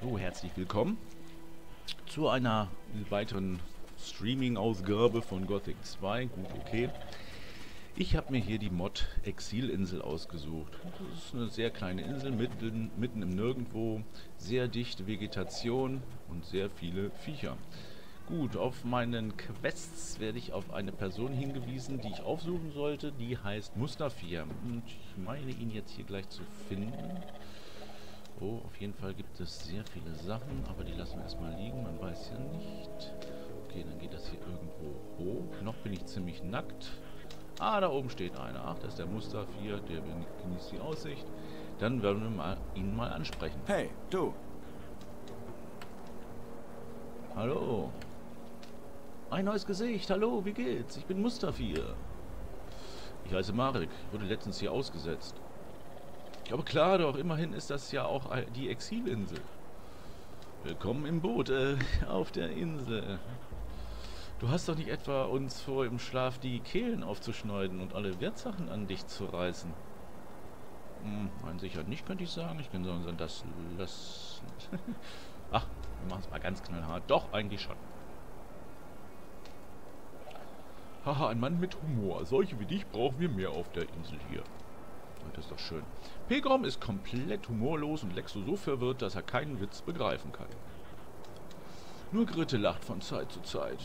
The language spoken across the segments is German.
So, herzlich willkommen zu einer weiteren Streaming-Ausgabe von Gothic 2. Gut, okay. Ich habe mir hier die Mod Exilinsel ausgesucht. Das ist eine sehr kleine Insel, mitten im Nirgendwo. Sehr dichte Vegetation und sehr viele Viecher. Gut, auf meinen Quests werde ich auf eine Person hingewiesen, die ich aufsuchen sollte. Die heißt Mustafir. Und ich meine, ihn jetzt hier gleich zu finden. Oh, auf jeden Fall gibt es sehr viele Sachen, aber die lassen wir erstmal liegen, man weiß ja nicht. Okay, dann geht das hier irgendwo hoch. Noch bin ich ziemlich nackt. Ah, da oben steht einer. Ach, das ist der Mustafir, der genießt die Aussicht. Dann werden wir ihn mal ansprechen. Hey, du. Hallo. Ein neues Gesicht. Hallo, wie geht's? Ich bin Mustafir. Ich heiße Marek. Ich wurde letztens hier ausgesetzt. Aber klar doch, immerhin ist das ja auch die Exilinsel. Willkommen im Boot, auf der Insel. Du hast doch nicht etwa uns vor im Schlaf die Kehlen aufzuschneiden und alle Wertsachen an dich zu reißen? Nein, sicher nicht, könnte ich sagen. Ich kann sagen, das lassen. Ach, wir machen es mal ganz knallhart. Doch, eigentlich schon. Haha, ein Mann mit Humor. Solche wie dich brauchen wir mehr auf der Insel hier. Das ist doch schön. Pegrom ist komplett humorlos und Lexo so verwirrt, dass er keinen Witz begreifen kann. Nur Gritte lacht von Zeit zu Zeit.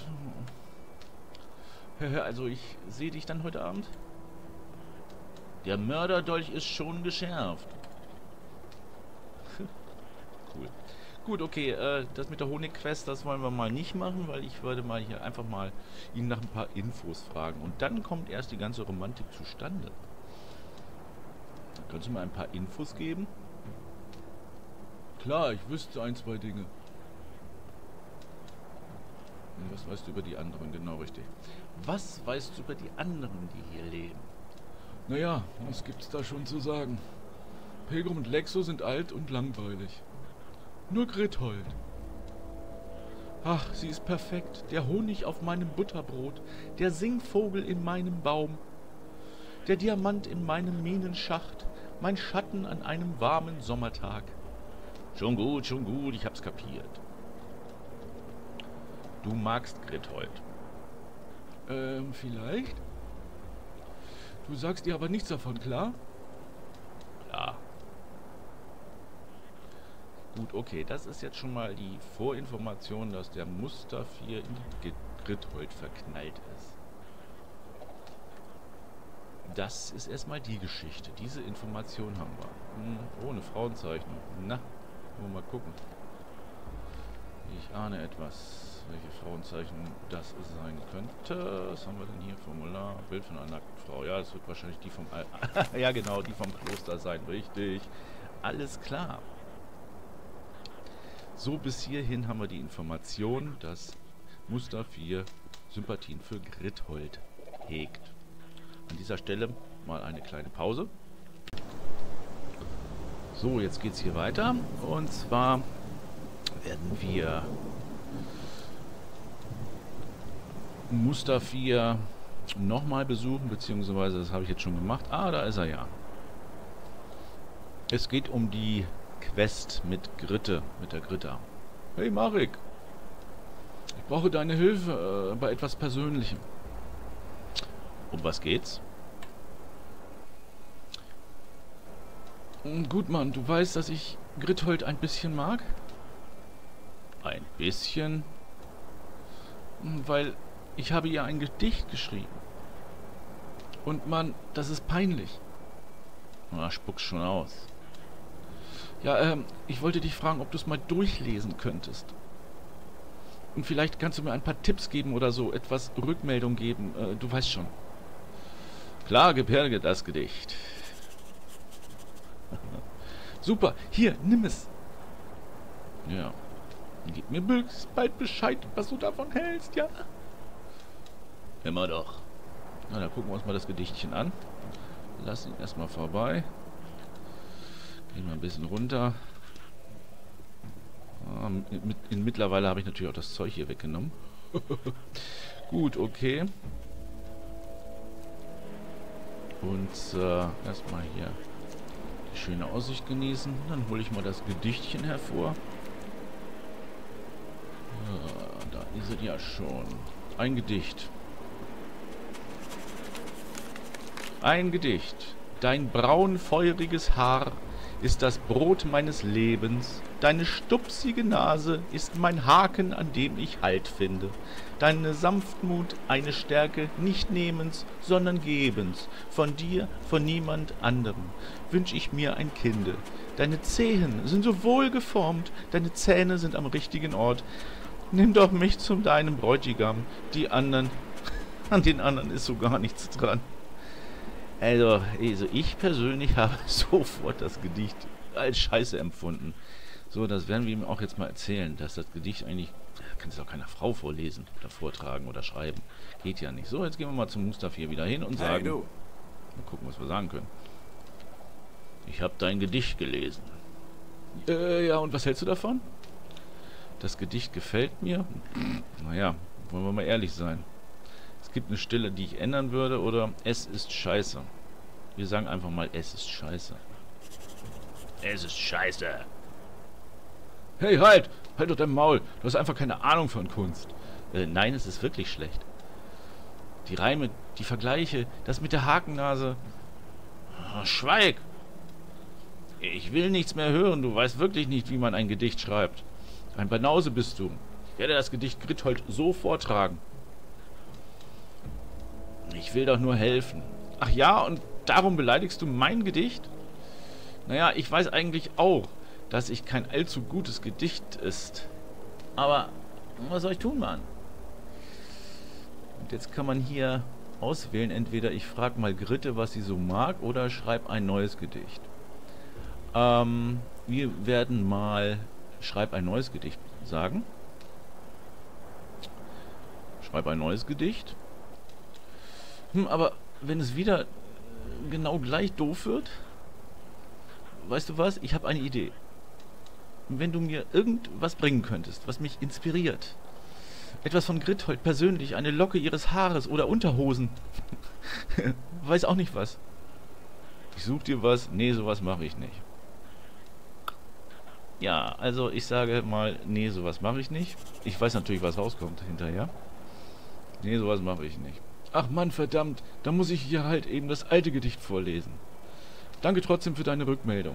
Also ich sehe dich dann heute Abend? Der Mörderdolch ist schon geschärft. Cool. Gut, okay, das mit der Honigquest, das wollen wir mal nicht machen, weil ich würde mal hier einfach mal ihn nach ein paar Infos fragen. Und dann kommt erst die ganze Romantik zustande. Kannst du mir ein paar Infos geben? Klar, ich wüsste ein, zwei Dinge. Was weißt du über die anderen? Genau, richtig. Was weißt du über die anderen, die hier leben? Naja, was gibt's da schon zu sagen? Pilgrim und Lexo sind alt und langweilig. Nur Grithold. Ach, sie ist perfekt. Der Honig auf meinem Butterbrot. Der Singvogel in meinem Baum. Der Diamant in meinem Minenschacht. Mein Schatten an einem warmen Sommertag. Schon gut, ich hab's kapiert. Du magst Grithold. Vielleicht? Du sagst ihr aber nichts davon, klar? Klar. Gut, okay, das ist jetzt schon mal die Vorinformation, dass der Mustafir in die Grithold verknallt ist. Das ist erstmal die Geschichte. Diese Information haben wir. Ohne Frauenzeichnung. Na, wollen wir mal gucken. Ich ahne etwas, welche Frauenzeichnung das sein könnte. Was haben wir denn hier? Formular, Bild von einer nackten Frau. Ja, das wird wahrscheinlich die vom ja, genau, die vom Kloster sein. Richtig. Alles klar. So, bis hierhin haben wir die Information, dass Mustafir Sympathien für Grithold hegt. An dieser Stelle mal eine kleine Pause. So, jetzt geht es hier weiter. Und zwar werden wir Mustafir nochmal besuchen, beziehungsweise das habe ich jetzt schon gemacht. Ah, da ist er ja. Es geht um die Quest mit Gritte, mit der Gritta. Hey Marek, ich brauche deine Hilfe bei etwas Persönlichem. Um was geht's? Gut, Mann, du weißt, dass ich Grithold ein bisschen mag? Ein bisschen? Weil ich habe ihr ein Gedicht geschrieben. Und Mann, das ist peinlich. Na, spuck's schon aus. Ja, ich wollte dich fragen, ob du es mal durchlesen könntest. Und vielleicht kannst du mir ein paar Tipps geben oder so, etwas Rückmeldung geben, du weißt schon. Klar, gebärge das Gedicht. Super, hier, nimm es. Ja. Gib mir möglichst bald Bescheid, was du davon hältst, ja? Immer doch. Na, dann gucken wir uns mal das Gedichtchen an. Lass ihn erstmal vorbei. Gehen wir ein bisschen runter. Mittlerweile habe ich natürlich auch das Zeug hier weggenommen. Gut, okay. Und erstmal hier die schöne Aussicht genießen. Dann hole ich mal das Gedichtchen hervor. Da ist es ja schon. Ein Gedicht. Ein Gedicht. Dein braunfeuriges Haar ist das Brot meines Lebens. Deine stupsige Nase ist mein Haken, an dem ich Halt finde. Deine Sanftmut eine Stärke nicht nehmens, sondern gebens. Von dir, von niemand anderem, wünsch ich mir ein Kinde. Deine Zehen sind so wohl geformt, deine Zähne sind am richtigen Ort. Nimm doch mich zu deinem Bräutigam. Die anderen, an den anderen ist so gar nichts dran. Also ich persönlich habe sofort das Gedicht als scheiße empfunden. So, das werden wir ihm auch jetzt mal erzählen, dass das Gedicht eigentlich, kann es doch keiner Frau vorlesen oder vortragen oder schreiben. Geht ja nicht. So, jetzt gehen wir mal zum Mustafir wieder hin und sagen, Hey, du. mal gucken, was wir sagen können. Ich habe dein Gedicht gelesen. Ja, und was hältst du davon? Das Gedicht gefällt mir. Naja, wollen wir mal ehrlich sein. Es gibt eine Stelle, die ich ändern würde, oder es ist scheiße. Wir sagen einfach mal, es ist scheiße. Es ist scheiße. Hey, halt! Halt doch dein Maul! Du hast einfach keine Ahnung von Kunst. Nein, es ist wirklich schlecht. Die Reime, die Vergleiche, das mit der Hakennase. Oh, schweig! Ich will nichts mehr hören, du weißt wirklich nicht, wie man ein Gedicht schreibt. Ein Banause bist du. Ich werde das Gedicht Grithold so vortragen. Ich will doch nur helfen. Ach ja, und darum beleidigst du mein Gedicht? Naja, ich weiß eigentlich auch, dass ich kein allzu gutes Gedicht ist. Aber was soll ich tun, Mann? Und jetzt kann man hier auswählen, entweder ich frage mal Gritte, was sie so mag, oder schreib ein neues Gedicht. Wir werden mal schreib ein neues Gedicht sagen. Schreib ein neues Gedicht. Aber wenn es wieder genau gleich doof wird, weißt du was? Ich habe eine Idee. Wenn du mir irgendwas bringen könntest, was mich inspiriert. Etwas von Grithold persönlich, eine Locke ihres Haares oder Unterhosen. Weiß auch nicht was. Ich such dir was. Nee, sowas mache ich nicht. Ja, also ich sage mal, nee, sowas mache ich nicht. Ich weiß natürlich, was rauskommt hinterher. Nee, sowas mache ich nicht. Ach Mann, verdammt, da muss ich hier halt eben das alte Gedicht vorlesen. Danke trotzdem für deine Rückmeldung.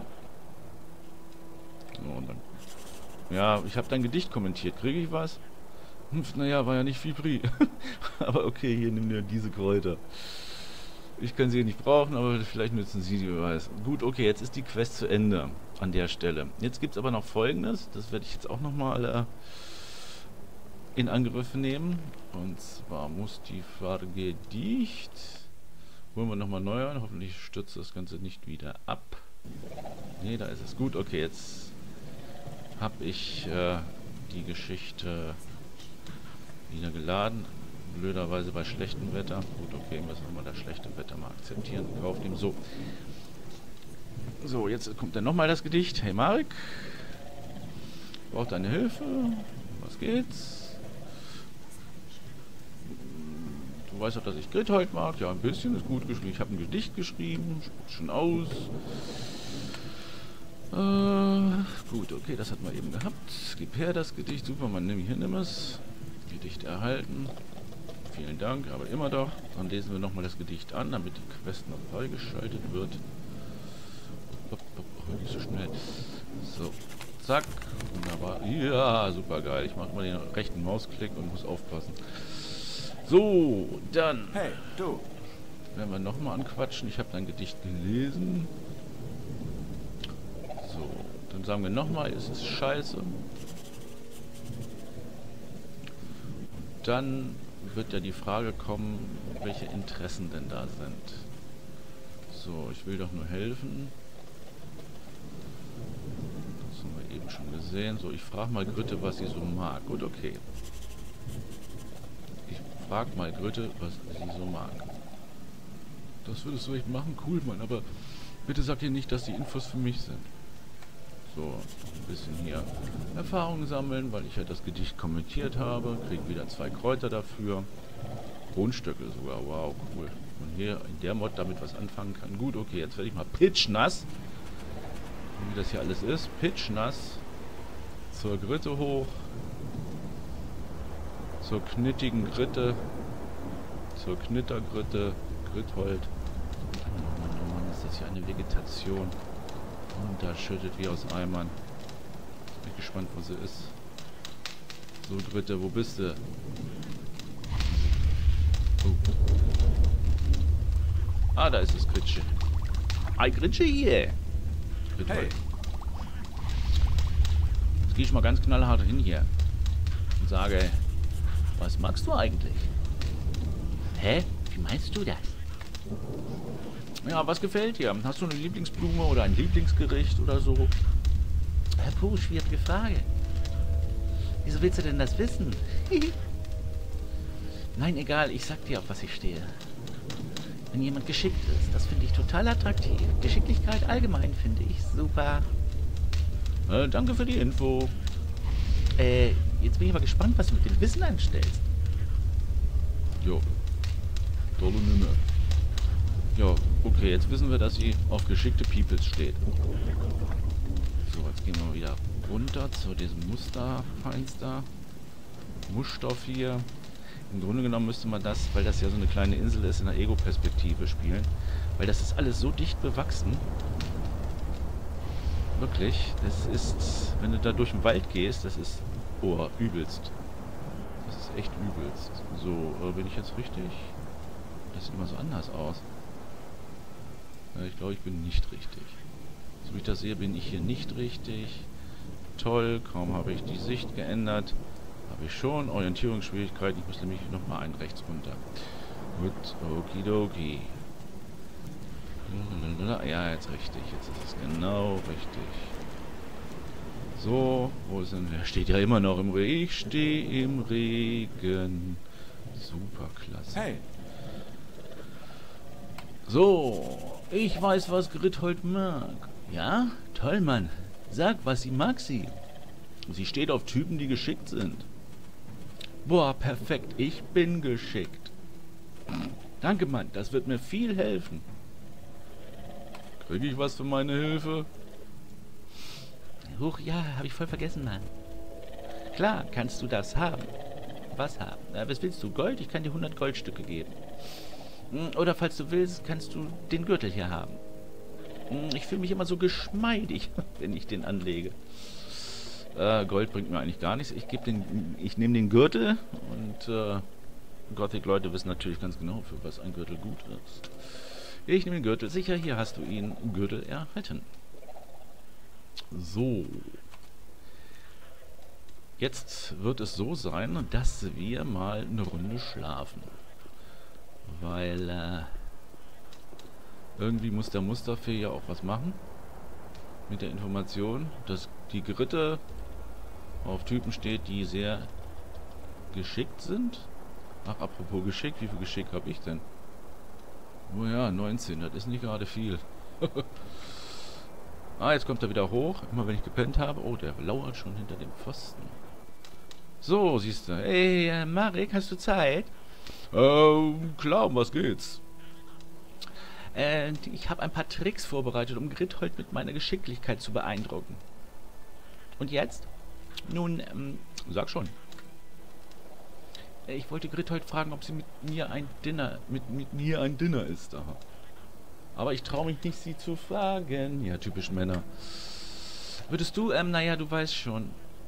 So, und dann, ja, ich habe dein Gedicht kommentiert. Kriege ich was? Naja, war ja nicht viel Brie. Aber okay, hier nimm dir diese Kräuter. Ich kann sie nicht brauchen, aber vielleicht nützen sie die, wer weiß. Gut, okay, jetzt ist die Quest zu Ende an der Stelle. Jetzt gibt es aber noch Folgendes. Das werde ich jetzt auch nochmal in Angriff nehmen. Und zwar muss die Frage Gedicht. Holen wir nochmal neu an. Hoffentlich stürzt das Ganze nicht wieder ab. Ne, da ist es. Gut, okay, jetzt habe ich die Geschichte wieder geladen. Blöderweise bei schlechtem Wetter. Gut, okay, müssen wir mal das schlechte Wetter mal akzeptieren. Kauft ihm so. So, jetzt kommt dann nochmal das Gedicht. Hey Marek, braucht deine Hilfe. Was geht's? Du weißt doch, dass ich Grithold mag. Ja, ein bisschen, ist gut geschrieben. Ich habe ein Gedicht geschrieben. Spuckt schon aus. Gut, okay, das hat man eben gehabt. Gib her das Gedicht. Super, man nimm es. Gedicht erhalten. Vielen Dank, aber immer doch. Dann lesen wir nochmal das Gedicht an, damit die Quest noch freigeschaltet wird. Nicht so schnell. So, zack. Wunderbar. Ja, super geil. Ich mache mal den rechten Mausklick und muss aufpassen. So, dann Hey, du. werden wir nochmal anquatschen. Ich habe dein Gedicht gelesen. So, dann sagen wir nochmal, es ist scheiße. Dann wird ja die Frage kommen, welche Interessen denn da sind. So, ich will doch nur helfen. Das haben wir eben schon gesehen. So, ich frage mal Grütte, was sie so mag. Gut, okay. Ich frage mal Grütte, was sie so mag. Das würdest du echt machen? Cool, Mann, aber bitte sag dir nicht, dass die Infos für mich sind. So, ein bisschen hier Erfahrung sammeln, weil ich ja das Gedicht kommentiert habe. Krieg wieder 2 Kräuter dafür. Grundstücke sogar, wow, cool. Und hier in der Mod damit was anfangen kann. Gut, okay, jetzt werde ich mal pitchnass. Wie das hier alles ist. Pitchnass. Zur Gritte hoch. zur knittigen Gritte, zur Knittergritte, Grithold. Oh Mann, ist das hier eine Vegetation. Und da schüttet wie aus Eimern. Bin gespannt, wo sie ist. So, Gritte, wo bist du? Oh. Ah, da ist das Gritsche. Ei, Gritsche hier! Grithold. Hey. Jetzt gehe ich mal ganz knallhart hin hier. Und sage, was magst du eigentlich? Hä? Wie meinst du das? Ja, was gefällt dir? Hast du eine Lieblingsblume oder ein Lieblingsgericht oder so? Puh, schwierige Frage. Wieso willst du denn das wissen? Nein, egal, ich sag dir, auf was ich stehe. Wenn jemand geschickt ist, das finde ich total attraktiv. Geschicklichkeit allgemein finde ich super. Danke für die Info. Jetzt bin ich mal gespannt, was du mit dem Wissen anstellst. Jo. Tolle Nummer. Ja, okay, jetzt wissen wir, dass sie auf geschickte Peoples steht. So, jetzt gehen wir wieder runter zu diesem Musterfeinster. Muschstoff hier. Im Grunde genommen müsste man das, weil das ja so eine kleine Insel ist, in der Ego-Perspektive spielen. Weil das ist alles so dicht bewachsen. Wirklich, das ist, wenn du da durch den Wald gehst, das ist, oh, übelst. Das ist echt übelst. So, bin ich jetzt richtig? Das sieht immer so anders aus. Ja, ich glaube, ich bin nicht richtig. So wie ich das sehe, bin ich hier nicht richtig. Toll, kaum habe ich die Sicht geändert. Habe ich schon. Orientierungsschwierigkeiten. Ich muss nämlich nochmal einen rechts runter. Gut, okidoki. Ja, jetzt richtig. Jetzt ist es genau richtig. So, wo ist denn? Der steht ja immer noch im Regen. Ich stehe im Regen. Super klasse. Hey. So, ich weiß, was Grithold mag. Ja? Toll, Mann. Sag, was mag sie? Sie steht auf Typen, die geschickt sind. Boah, perfekt. Ich bin geschickt. Danke, Mann. Das wird mir viel helfen. Kriege ich was für meine Hilfe? Huch, ja, habe ich voll vergessen, Mann. Klar, kannst du das haben. Was haben? Was willst du? Gold? Ich kann dir 100 Goldstücke geben. Oder falls du willst, kannst du den Gürtel hier haben. Ich fühle mich immer so geschmeidig, wenn ich den anlege. Gold bringt mir eigentlich gar nichts. Ich nehme den Gürtel und Gothic-Leute wissen natürlich ganz genau, für was ein Gürtel gut ist. Ich nehme den Gürtel. Sicher, hier hast du ihn. Gürtel erhalten. So. Jetzt wird es so sein, dass wir mal eine Runde schlafen. Weil irgendwie muss der Musterfee ja auch was machen. Mit der Information, dass die Gritte auf Typen steht, die sehr geschickt sind. Ach, apropos geschickt, wie viel Geschick habe ich denn? Oh ja, 19, das ist nicht gerade viel. Jetzt kommt er wieder hoch, immer wenn ich gepennt habe. Oh, der lauert schon hinter dem Pfosten. So, siehst du. Hey, Marek, hast du Zeit? Klar, um was geht's? Ich habe ein paar Tricks vorbereitet, um Grithold mit meiner Geschicklichkeit zu beeindrucken. Und jetzt? Nun, sag schon. Ich wollte Grithold fragen, ob sie mit mir ein Dinner isst. Aha. Aber ich traue mich nicht, sie zu fragen. Ja, typisch Männer. Würdest du, naja, du weißt schon.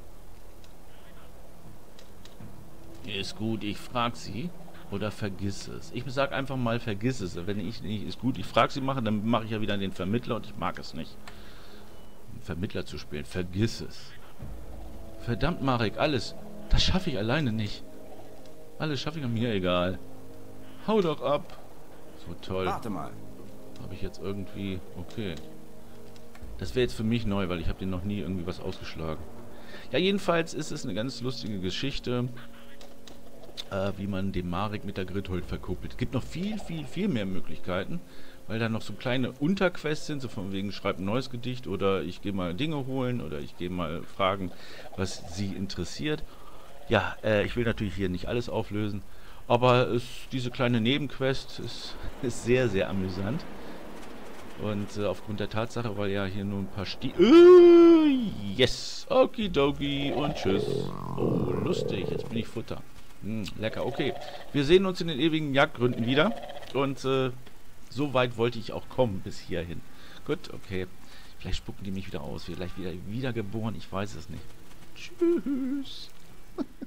Ist gut, ich frag sie. Oder vergiss es. Ich sag einfach mal, vergiss es. Wenn ich nicht, ist gut, ich frag sie machen, dann mache ich ja wieder den Vermittler und ich mag es nicht. Einen Vermittler zu spielen. Vergiss es. Verdammt, Marek, alles. Das schaffe ich alleine nicht. Alles schaffe ich mir egal. Hau doch ab. So toll. Warte mal. Habe ich jetzt irgendwie... Okay. Das wäre jetzt für mich neu, weil ich habe den noch nie irgendwie was ausgeschlagen. Ja, jedenfalls ist es eine ganz lustige Geschichte, wie man den Marek mit der Grithold verkuppelt. Es gibt noch viel mehr Möglichkeiten, weil da noch so kleine Unterquests sind, so von wegen schreib ein neues Gedicht oder ich gehe mal Dinge holen oder ich gehe mal fragen, was sie interessiert. Ja, ich will natürlich hier nicht alles auflösen, aber diese kleine Nebenquest ist sehr, sehr amüsant. Und aufgrund der Tatsache, weil ja hier nur ein paar Yes. Okidoki und tschüss. Oh, lustig. Jetzt bin ich Futter. Lecker. Okay. Wir sehen uns in den ewigen Jagdgründen wieder. Und so weit wollte ich auch kommen bis hierhin. Gut, okay. Vielleicht spucken die mich wieder aus. Vielleicht wieder wiedergeboren. Ich weiß es nicht. Tschüss.